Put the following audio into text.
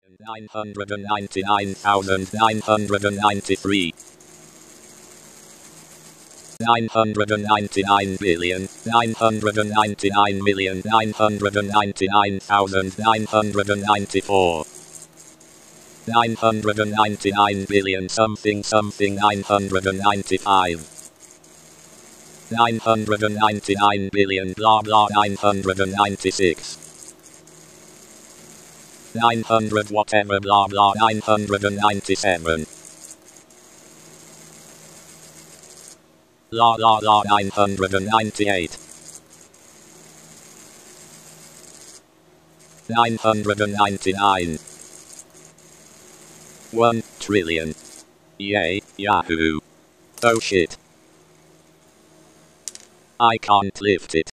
999,993. 999,999,999,994. 999 billion something something 995. 999 billion blah blah 996. 900 whatever blah blah 997. La la la 998. 999. 1 trillion. Yay, Yahoo. Oh shit. I can't lift it.